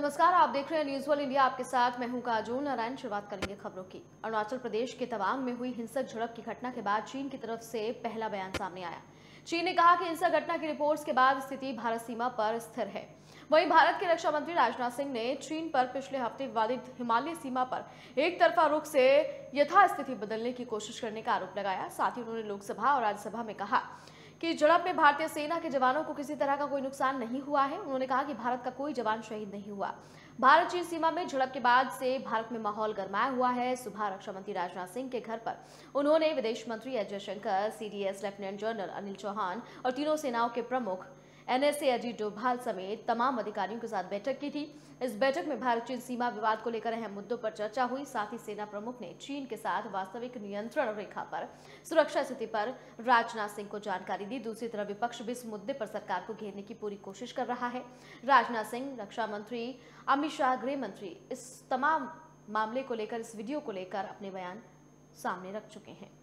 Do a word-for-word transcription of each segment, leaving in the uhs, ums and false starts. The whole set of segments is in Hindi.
नमस्कार, आप देख रहे हैं न्यूज वन इंडिया। आपके साथ मैं हूं काजोल नारायण। शुरुआत करेंगे खबरों की। अरुणाचल प्रदेश के तवांग में हुई हिंसक झड़प की घटना के बाद चीन की तरफ से पहला बयान सामने आया। चीन ने कहा कि हिंसक घटना की रिपोर्ट्स के बाद स्थिति भारत सीमा पर स्थिर है। वहीं भारत के रक्षा मंत्री राजनाथ सिंह ने चीन पर पिछले हफ्ते विवादित हिमालय सीमा पर एक तरफा रुख से यथास्थिति बदलने की कोशिश करने का आरोप लगाया। साथ ही उन्होंने लोकसभा और राज्यसभा में कहा कि झड़प में भारतीय सेना के जवानों को किसी तरह का कोई नुकसान नहीं हुआ है। उन्होंने कहा कि भारत का कोई जवान शहीद नहीं हुआ। भारत चीन सीमा में झड़प के बाद से भारत में माहौल गरमाया हुआ है। सुबह रक्षा मंत्री राजनाथ सिंह के घर पर उन्होंने विदेश मंत्री S Jaishankar, CDS lieutenant general Anil Chauhan और तीनों सेनाओं के प्रमुख एनएसए अजीत डोभाल समेत तमाम अधिकारियों के साथ बैठक की थी। इस बैठक में भारत चीन सीमा विवाद को लेकर अहम मुद्दों पर चर्चा हुई। साथ ही सेना प्रमुख ने चीन के साथ वास्तविक नियंत्रण रेखा पर सुरक्षा स्थिति पर राजनाथ सिंह को जानकारी दी। दूसरी तरफ विपक्ष भी इस मुद्दे पर सरकार को घेरने की पूरी कोशिश कर रहा है। राजनाथ सिंह, रक्षा मंत्री अमित शाह, गृह मंत्री इस तमाम मामले को लेकर, इस वीडियो को लेकर अपने बयान सामने रख चुके हैं।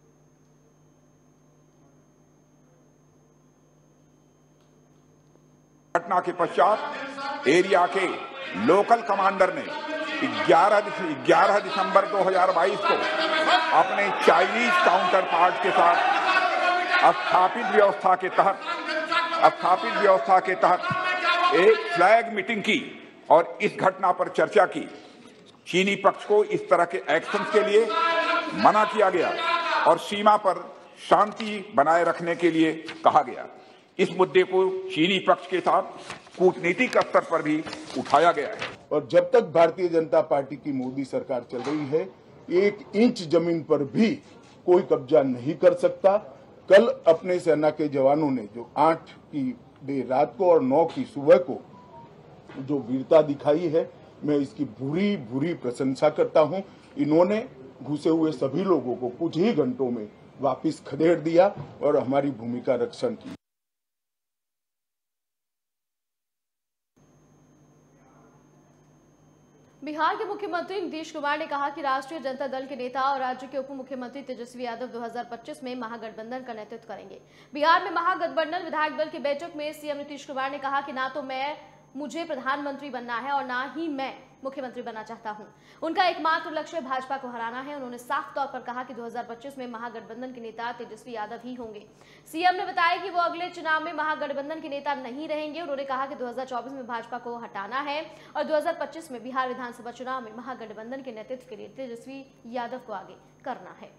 घटना के पश्चात एरिया के लोकल कमांडर ने ग्यारह दिसंबर दो हज़ार बाईस को अपने चाइनीज काउंटर पार्ट के साथ स्थापित व्यवस्था के तहत स्थापित व्यवस्था के तहत एक फ्लैग मीटिंग की और इस घटना पर चर्चा की। चीनी पक्ष को इस तरह के एक्शन के लिए मना किया गया और सीमा पर शांति बनाए रखने के लिए कहा गया। इस मुद्दे को चीनी पक्ष के साथ कूटनीतिक स्तर पर भी उठाया गया है। और जब तक भारतीय जनता पार्टी की मोदी सरकार चल रही है, एक इंच जमीन पर भी कोई कब्जा नहीं कर सकता। कल अपने सेना के जवानों ने जो आठ की देर रात को और नौ की सुबह को जो वीरता दिखाई है, मैं इसकी बुरी बुरी प्रशंसा करता हूं। इन्होंने घुसे हुए सभी लोगों को कुछ ही घंटों में वापस खदेड़ दिया और हमारी भूमि का रक्षण किया। बिहार के मुख्यमंत्री नीतीश कुमार ने कहा कि राष्ट्रीय जनता दल के नेता और राज्य के उप मुख्यमंत्री तेजस्वी यादव दो हज़ार पच्चीस में महागठबंधन का नेतृत्व करेंगे। बिहार में महागठबंधन विधायक दल की बैठक में सीएम नीतीश कुमार ने कहा कि ना तो मैं मुझे प्रधानमंत्री बनना है और ना ही मैं मुख्यमंत्री बनना चाहता हूं। उनका एकमात्र लक्ष्य भाजपा को हराना है। उन्होंने साफ तौर पर कहा कि दो हज़ार पच्चीस में महागठबंधन के नेता तेजस्वी यादव ही होंगे। सीएम ने बताया कि वो अगले चुनाव में महागठबंधन के नेता नहीं रहेंगे। उन्होंने कहा कि दो हज़ार चौबीस में भाजपा को हटाना है और दो हज़ार पच्चीस में बिहार विधानसभा चुनाव में महागठबंधन के नेतृत्व के लिए तेजस्वी यादव को आगे करना है।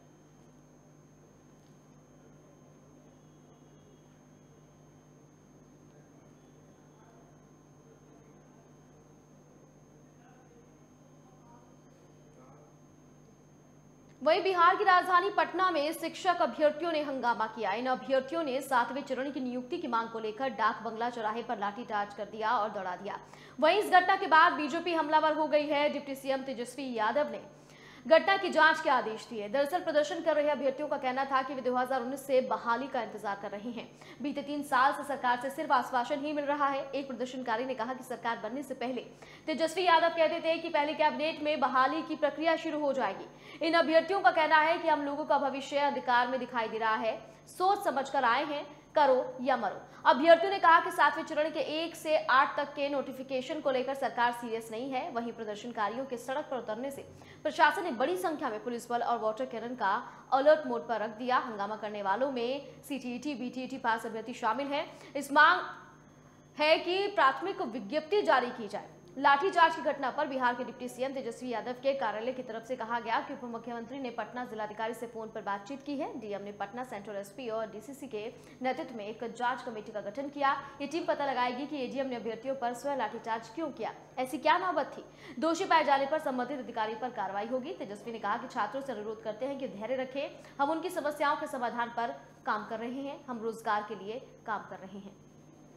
वहीं बिहार की राजधानी पटना में शिक्षक अभ्यर्थियों ने हंगामा किया। इन अभ्यर्थियों ने सातवें चरण की नियुक्ति की मांग को लेकर डाक बंगला चौराहे पर लाठीचार्ज कर दिया और दौड़ा दिया। वहीं इस घटना के बाद बीजेपी हमलावर हो गई है। डिप्टी सीएम तेजस्वी यादव ने घटना की जांच के आदेश दिए। दरअसल प्रदर्शन कर रहे अभ्यर्थियों का कहना था कि वे दो हज़ार उन्नीस से बहाली का इंतजार कर रहे हैं। बीते तीन साल से सरकार से सिर्फ आश्वासन ही मिल रहा है। एक प्रदर्शनकारी ने कहा कि सरकार बनने से पहले तेजस्वी यादव कहते थे कि पहले कैबिनेट में बहाली की प्रक्रिया शुरू हो जाएगी। इन अभ्यर्थियों का कहना है कि हम लोगों का भविष्य अंधकार में दिखाई दे रहा है, सोच समझ कर आए हैं, करो या मरो। अभ्यर्थियों ने कहा कि सातवें चरण के एक से आठ तक के नोटिफिकेशन को लेकर सरकार सीरियस नहीं है। वहीं प्रदर्शनकारियों के सड़क पर उतरने से प्रशासन ने बड़ी संख्या में पुलिस बल और वाटर कैनन का अलर्ट मोड पर रख दिया। हंगामा करने वालों में सीटीईटी, बीटीईटी पास अभ्यर्थी शामिल हैं। इस मांग है कि प्राथमिक विज्ञप्ति जारी की जाए। लाठीचार्ज की घटना पर बिहार के डिप्टी सीएम तेजस्वी यादव के कार्यालय की तरफ से कहा गया कि उप मुख्यमंत्री ने पटना जिलाधिकारी से फोन पर बातचीत की है। डीएम ने पटना सेंट्रल एसपी और डीसीसी के नेतृत्व में एक जांच कमेटी का गठन किया। ये टीम पता लगाएगी कि एडीएम ने अभ्यर्थियों पर स्वयं लाठीचार्ज क्यों किया, ऐसी क्या नौबत थी। दोषी पाए जाने पर संबंधित अधिकारी पर कार्रवाई होगी। तेजस्वी ने कहा कि छात्रों से अनुरोध करते हैं कि धैर्य रखें, हम उनकी समस्याओं के समाधान पर काम कर रहे हैं, हम रोजगार के लिए काम कर रहे हैं।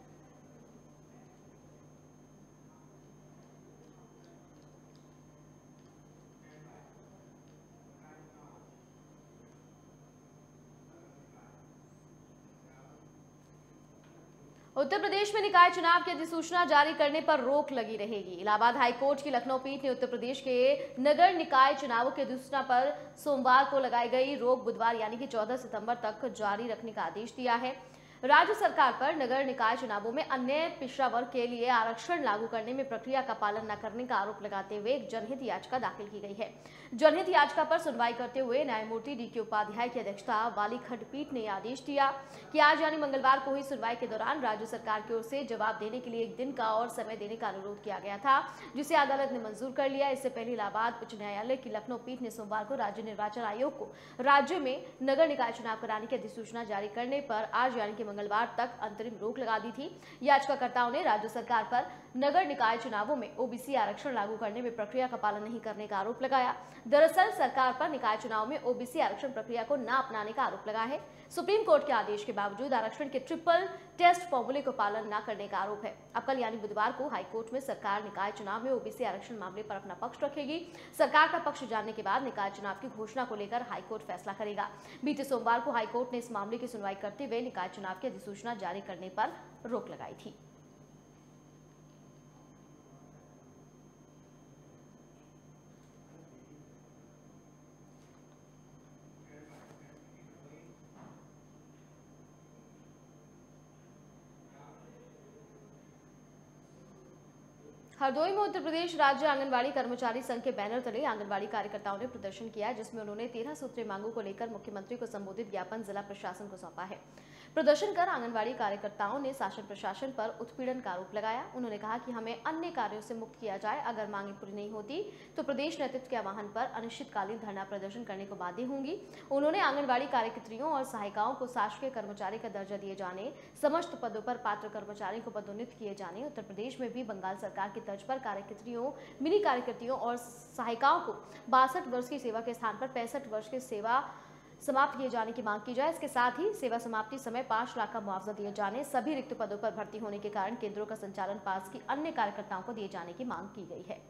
उत्तर प्रदेश में निकाय चुनाव की अधिसूचना जारी करने पर रोक लगी रहेगी। इलाहाबाद हाईकोर्ट की लखनऊ पीठ ने उत्तर प्रदेश के नगर निकाय चुनावों की अधिसूचना पर सोमवार को लगाई गई रोक बुधवार यानी कि चौदह सितंबर तक जारी रखने का आदेश दिया है। राज्य सरकार पर नगर निकाय चुनावों में अन्य पिछड़ा वर्ग के लिए आरक्षण लागू करने में प्रक्रिया का पालन न करने का आरोप लगाते हुए एक जनहित याचिका दाखिल की गई है। जनहित याचिका पर सुनवाई करते हुए न्यायमूर्ति डी के उपाध्याय की अध्यक्षता वाली खंडपीठ ने आदेश दिया कि आज यानी मंगलवार को हुई सुनवाई के दौरान राज्य सरकार की ओर से जवाब देने के लिए एक दिन का और समय देने का अनुरोध किया गया था, जिसे अदालत ने मंजूर कर लिया। इससे पहले इलाहाबाद उच्च न्यायालय की लखनऊ पीठ ने सोमवार को राज्य निर्वाचन आयोग को राज्य में नगर निकाय चुनाव कराने की अधिसूचना जारी करने पर आज यानी कि मंगलवार तक अंतरिम रोक लगा दी थी। याचिकाकर्ताओं ने राज्य सरकार पर नगर निकाय चुनावों में ओबीसी आरक्षण लागू करने में प्रक्रिया का पालन नहीं करने का आरोप लगाया। दरअसल सरकार पर निकाय चुनाव में ओबीसी आरक्षण प्रक्रिया को न अपनाने का आरोप लगा है। सुप्रीम कोर्ट के आदेश के बावजूद आरक्षण के ट्रिपल टेस्ट फॉर्मूले को पालन न करने का आरोप है। अब कल यानी बुधवार को हाईकोर्ट में सरकार निकाय चुनाव में ओबीसी आरक्षण मामले पर अपना पक्ष रखेगी। सरकार का पक्ष जानने के बाद निकाय चुनाव की घोषणा को लेकर हाईकोर्ट फैसला करेगा। बीते सोमवार को हाईकोर्ट ने इस मामले की सुनवाई करते हुए निकाय चुनाव की अधिसूचना जारी करने पर रोक लगाई थी। हरदोई में उत्तर प्रदेश राज्य आंगनबाड़ी कर्मचारी संघ के बैनर तले आंगनबाड़ी कार्यकर्ताओं ने प्रदर्शन किया, जिसमें उन्होंने तेरह सूत्रीय मांगों को लेकर मुख्यमंत्री को संबोधित ज्ञापन जिला प्रशासन को सौंपा है। प्रदर्शन कर आंगनबाड़ी कार्यकर्ताओं ने शासन प्रशासन पर उत्पीड़न का आरोप लगाया। उन्होंने कहा कि हमें अन्य कार्यों से मुक्त किया जाए, अगर मांगें पूरी नहीं होती तो प्रदेश नेतृत्व के आह्वान पर अनिश्चितकालीन धरना प्रदर्शन करने को बाध्य होंगी। उन्होंने आंगनबाड़ी कार्यकर्त्रियों और सहायिकाओं को शासकीय कर्मचारी का दर्जा दिए जाने, समस्त पदों पर पात्र कर्मचारियों को पदोन्नत किए जाने, उत्तर प्रदेश में भी बंगाल सरकार की तर्ज पर कार्यकर्त्रियों, मिनी कार्यकर्त्रियों और सहायिकाओं को बासठ वर्ष की सेवा के स्थान पर पैंसठ वर्ष की सेवा समाप्त किए जाने की मांग की जाए। इसके साथ ही सेवा समाप्ति समय पांच लाख का मुआवजा दिए जाने, सभी रिक्त पदों पर भर्ती होने के कारण केंद्रों का संचालन पास की अन्य कार्यकर्ताओं को दिए जाने की मांग की गई है।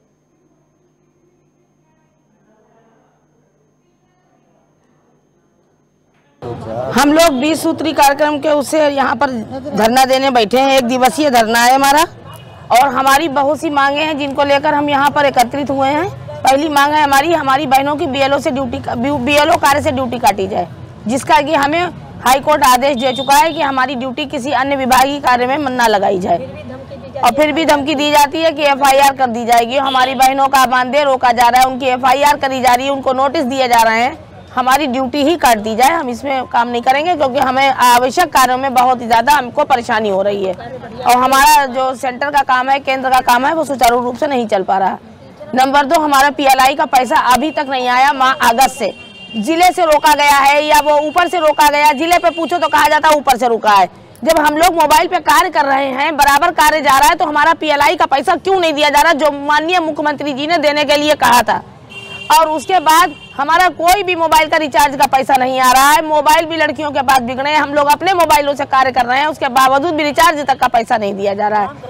हम लोग बीस सूत्री कार्यक्रम के उससे यहाँ पर धरना देने बैठे हैं। एक दिवसीय धरना है हमारा और हमारी बहुत सी मांगे हैं जिनको लेकर हम यहाँ पर एकत्रित हुए हैं। पहली मांग है हमारी हमारी बहनों की बीएलओ से ड्यूटी बीएलओ कार्य से ड्यूटी काटी जाए, जिसका कि हमें हाई कोर्ट आदेश दे चुका है कि हमारी ड्यूटी किसी अन्य विभागीय कार्य में न लगाई जाए। और फिर भी धमकी दी जाती है कि एफआईआर कर दी जाएगी। हमारी बहनों का मानदेय रोका जा रहा है, उनकी एफआईआर करी जा रही है, उनको नोटिस दिए जा रहे हैं। हमारी ड्यूटी ही काट दी जाए, हम इसमें काम नहीं करेंगे क्योंकि हमें आवश्यक कार्यों में बहुत ही ज़्यादा हमको परेशानी हो रही है और हमारा जो सेंटर का काम है, केंद्र का काम है, वो सुचारू रूप से नहीं चल पा रहा। नंबर दो, हमारा पीएलआई का पैसा अभी तक नहीं आया। माह अगस्त से जिले से रोका गया है या वो ऊपर से रोका गया। जिले पे पूछो तो कहा जाता है ऊपर से रुका है। जब हम लोग मोबाइल पे कार्य कर रहे हैं, बराबर कार्य जा रहा है, तो हमारा पीएलआई का पैसा क्यों नहीं दिया जा रहा, जो माननीय मुख्यमंत्री जी ने देने के लिए कहा था। और उसके बाद हमारा कोई भी मोबाइल का रिचार्ज का पैसा नहीं आ रहा है। मोबाइल भी लड़कियों के पास बिगड़े हैं, हम लोग अपने मोबाइलों से कार्य कर रहे हैं, उसके बावजूद भी रिचार्ज तक का पैसा नहीं दिया जा रहा है।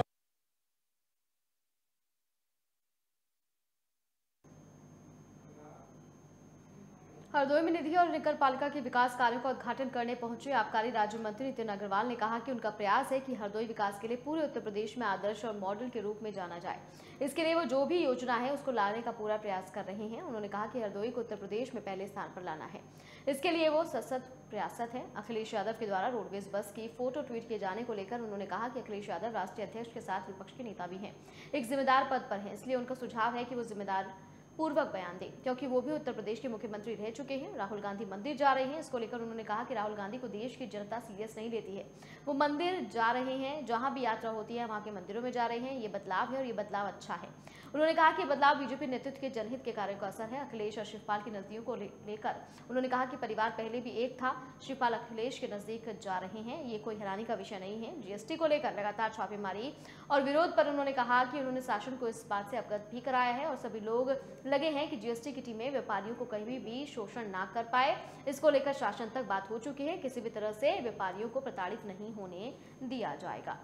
हरदोई में निधि और नगर पालिका के विकास कार्यों का उद्घाटन करने पहुंचे आबकारी राज्य मंत्री नितिन अग्रवाल ने कहा कि उनका प्रयास है कि हरदोई विकास के लिए पूरे उत्तर प्रदेश में आदर्श और मॉडल के रूप में जाना जाए। इसके लिए वो जो भी योजना है उसको लाने का पूरा प्रयास कर रहे हैं। उन्होंने कहा कि हरदोई को उत्तर प्रदेश में पहले स्थान पर लाना है, इसके लिए वो सतत प्रयासरत है। अखिलेश यादव के द्वारा रोडवेज बस की फोटो ट्वीट किए जाने को लेकर उन्होंने कहा कि अखिलेश यादव राष्ट्रीय अध्यक्ष के साथ विपक्ष के नेता भी हैं, एक जिम्मेदार पद पर हैं, इसलिए उनका सुझाव है कि वो जिम्मेदार पूर्वक बयान दें, क्योंकि वो भी उत्तर प्रदेश के मुख्यमंत्री रह चुके हैं। राहुल गांधी मंदिर जा रहे हैं, इसको लेकर उन्होंने कहा कि राहुल गांधी को देश की जनता सीरियस नहीं लेती है। वो मंदिर जा रहे हैं, जहां भी यात्रा होती है वहां के मंदिरों में जा रहे हैं। ये बदलाव है और ये बदलाव अच्छा है। उन्होंने कहा कि बदलाव बीजेपी नेतृत्व के जनहित के कार्यों का असर है। अखिलेश और शिवपाल की नजदीकों को लेकर उन्होंने कहा कि परिवार पहले भी एक था, शिवपाल अखिलेश के नजदीक जा रहे हैं, ये कोई हैरानी का विषय नहीं है। जीएसटी को लेकर लगातार छापेमारी और विरोध पर उन्होंने कहा कि उन्होंने शासन को इस बात से अवगत भी कराया है और सभी लोग लगे हैं कि जीएसटी की टीमें व्यापारियों को कहीं भी शोषण ना कर पाए। इसको लेकर शासन तक बात हो चुकी है, किसी भी तरह से व्यापारियों को प्रताड़ित नहीं होने दिया जाएगा।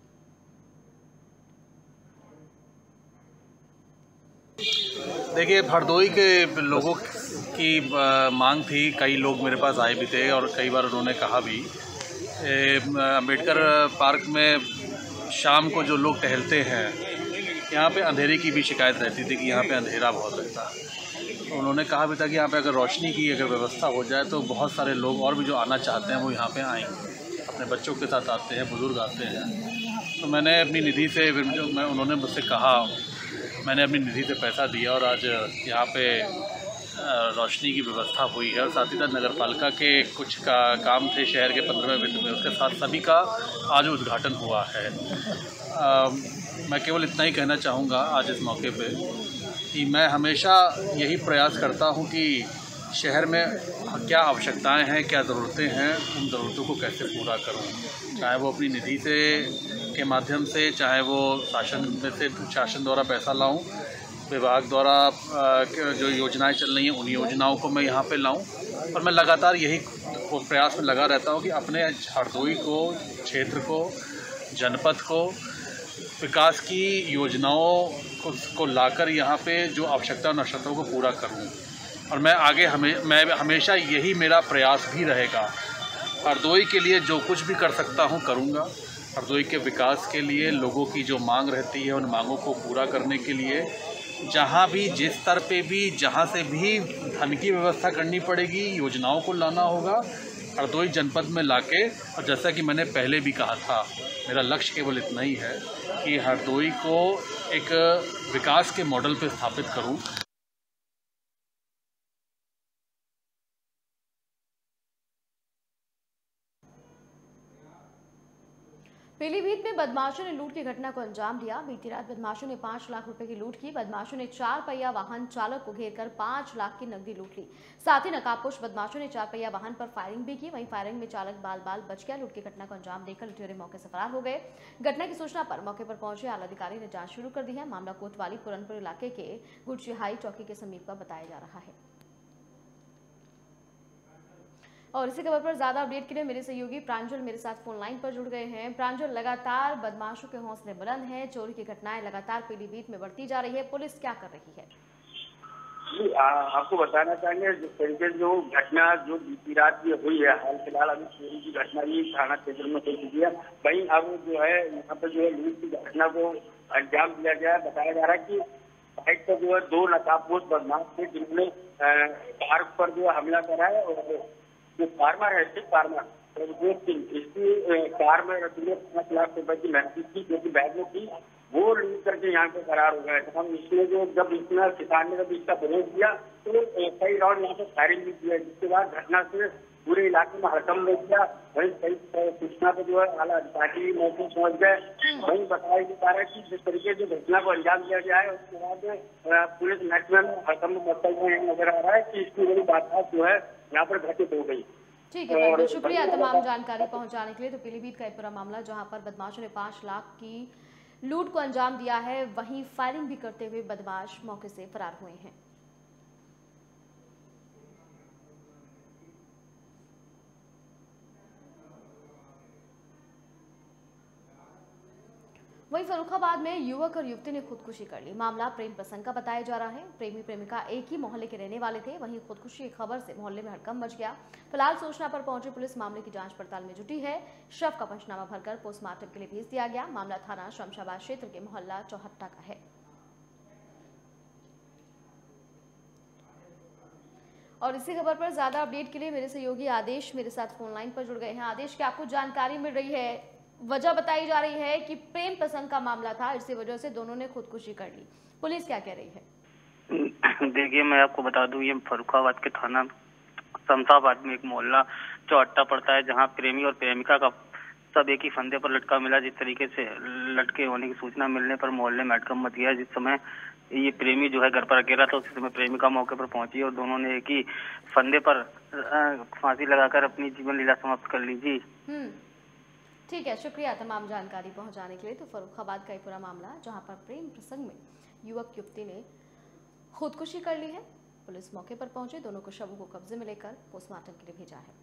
देखिए, हरदोई के लोगों की मांग थी, कई लोग मेरे पास आए भी थे और कई बार उन्होंने कहा भी। अम्बेडकर पार्क में शाम को जो लोग टहलते हैं, यहाँ पे अंधेरे की भी शिकायत रहती थी कि यहाँ पे अंधेरा बहुत रहता है। उन्होंने कहा भी था कि यहाँ पे अगर रोशनी की अगर व्यवस्था हो जाए तो बहुत सारे लोग और भी जो आना चाहते हैं वो यहाँ पे आएंगे। अपने बच्चों के साथ आते हैं, बुज़ुर्ग आते हैं। तो मैंने अपनी निधि से, मैं उन्होंने मुझसे कहा, मैंने अपनी निधि से पैसा दिया और आज यहाँ पे रोशनी की व्यवस्था हुई है। और साथ ही साथ नगर पालिका के कुछ का काम थे शहर के पंद्रहवें वित्त में, उसके साथ सभी का आज उद्घाटन हुआ है। आ, मैं केवल इतना ही कहना चाहूँगा आज इस मौके पे कि मैं हमेशा यही प्रयास करता हूँ कि शहर में क्या आवश्यकताएं हैं, क्या ज़रूरतें हैं, उन ज़रूरतों को कैसे पूरा करूँ, चाहे वो अपनी निधि से के माध्यम से, चाहे वो शासन में से शासन द्वारा पैसा लाऊं, विभाग द्वारा जो योजनाएं चल रही हैं उन योजनाओं को मैं यहाँ पे लाऊं। और मैं लगातार यही प्रयास में लगा रहता हूँ कि अपने हरदोई को, क्षेत्र को, जनपद को विकास की योजनाओं को, को लाकर यहाँ पे जो आवश्यकता और आवश्यकताओं को पूरा करूँ। और मैं आगे हमें मैं हमेशा यही मेरा प्रयास भी रहेगा। हरदोई के लिए जो कुछ भी कर सकता हूँ करूँगा। हरदोई के विकास के लिए, लोगों की जो मांग रहती है उन मांगों को पूरा करने के लिए जहाँ भी, जिस स्तर पे भी, जहाँ से भी धन की व्यवस्था करनी पड़ेगी, योजनाओं को लाना होगा हरदोई जनपद में लाके। और जैसा कि मैंने पहले भी कहा था, मेरा लक्ष्य केवल इतना ही है कि हरदोई को एक विकास के मॉडल पे स्थापित करूं। पीलीभीत में बदमाशों ने लूट की घटना को अंजाम दिया। बीती रात बदमाशों ने पांच लाख रुपए की लूट की। बदमाशों ने चार पहिया वाहन चालक को घेरकर पांच लाख की नकदी लूट ली। साथ ही नकाबपोश बदमाशों ने चार पहिया वाहन पर फायरिंग भी की। वहीं फायरिंग में चालक बाल बाल बच गया। लूट की घटना को अंजाम देकर लुटेरे मौके से फरार हो गए। घटना की सूचना पर मौके पर पहुंचे आला अधिकारी ने जांच शुरू कर दी है। मामला कोतवाली पुरनपुर इलाके के गुड़चिहाई चौकी के समीप का बताया जा रहा है। और इसी खबर पर ज्यादा अपडेट के लिए मेरे सहयोगी प्रांजल मेरे साथ फोन लाइन पर जुड़ गए हैं। प्रांजल, लगातार बदमाशों के हौसले बुलंद हैं, चोरी की घटनाएं लगातार पीलीभीत में बढ़ती जा रही है, पुलिस क्या कर रही है? जी, आ, आपको बताना चाहेंगे जिस तरीके से जो घटना जो बीती रात ये हुई है, हाल फिलहाल अभी चोरी की घटना भी थाना क्षेत्र में हो चुकी है। वहीं अब जो है यहाँ पर जो है लूट की घटना को अंजाम दिया गया है। बताया जा रहा है कि बाइक पर जो है दो नकाबपोश बदमाश थे जिन्होंने पार्क पर जो हमला करा है। और जो फार्मर है, सिख फार्मर रघुवीर सिंह, इसकी कार में रघुवीर पांच लाख रुपए की नकदी थी जो कि बैग में थी, वो लूट करके यहाँ पे फरार हो गए। हम इसमें जो जब इसमें किसान ने जब इसका विरोध किया तो कई राउंड यहाँ पे फायरिंग भी किया, जिसके बाद घटना से पूरे इलाके में हड़कंप मच गया। वहीं कई सूचना पे जो है आला अधिकारी मौके पहुंच गए। वहीं बताया जा रहा है कि जिस तरीके से घटना को अंजाम दिया गया है उसके बाद पुलिस महकमे में हड़कंप मचता हुआ नजर आ रहा है कि इसकी बड़ी बात जो है यहाँ पर घटित हो गई। ठीक है, बहुत बहुत शुक्रिया तमाम जानकारी पहुंचाने के लिए। तो पीलीभीत का एक पूरा मामला जहां पर बदमाशों ने पांच लाख की लूट को अंजाम दिया है, वहीं फायरिंग भी करते हुए बदमाश मौके से फरार हुए हैं। वहीं फर्रुखाबाद में युवक और युवती ने खुदकुशी कर ली। मामला प्रेम प्रसंग का बताया जा रहा है। प्रेमी प्रेमिका एक ही मोहल्ले के रहने वाले थे, वहीं खुदकुशी की खबर से मोहल्ले में हड़कंप मच गया। फिलहाल सूचना पर पहुंची पुलिस मामले की जांच पड़ताल में जुटी है। शव का पंचनामा भरकर पोस्टमार्टम के लिए भेज दिया गया। मामला थाना शमशाबाद क्षेत्र के मोहल्ला चौहट्टा का है। और इसी खबर पर ज्यादा अपडेट के लिए मेरे सहयोगी आदेश मेरे साथ फोन लाइन पर जुड़ गए हैं। आदेश, क्या आपको जानकारी मिल रही है? वजह बताई जा रही है कि प्रेम प्रसंग का मामला था, इसी वजह से दोनों ने खुदकुशी कर ली। पुलिस क्या कह रही है? देखिए, मैं आपको बता दूं, ये फर्रुखाबाद के थाना शमशाबाद में एक मोहल्ला चौहट्टा पड़ता है, जहां प्रेमी और प्रेमिका का सब एक ही फंदे पर लटका मिला। जिस तरीके से लटके होने की सूचना मिलने पर मोहल्ले में हड़कंप मच गया। जिस समय ये प्रेमी जो है घर पर अकेला था, उसी समय प्रेमिका मौके पर पहुंची और दोनों ने एक ही फंदे पर फांसी लगाकर अपनी जीवन लीला समाप्त कर ली। जी ठीक है, शुक्रिया तमाम जानकारी पहुंचाने के लिए। तो फर्रुखाबाद का एक पूरा मामला जहां पर प्रेम प्रसंग में युवक युवती ने खुदकुशी कर ली है। पुलिस मौके पर पहुंचे, दोनों को शवों को कब्जे में लेकर पोस्टमार्टम के लिए भेजा है।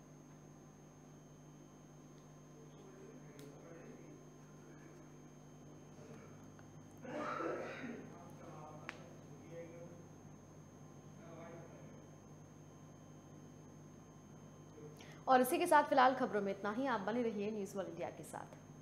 और इसी के साथ फिलहाल खबरों में इतना ही। आप बने रहिए न्यूज़ वर्ल्ड इंडिया के साथ।